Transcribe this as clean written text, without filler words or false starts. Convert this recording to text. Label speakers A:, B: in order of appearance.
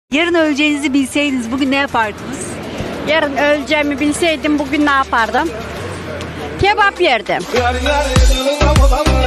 A: Yarın öleceğinizi bilseydiniz bugün ne yapardınız?
B: Yarın öleceğimi bilseydim bugün ne yapardım? Kebap yerdim.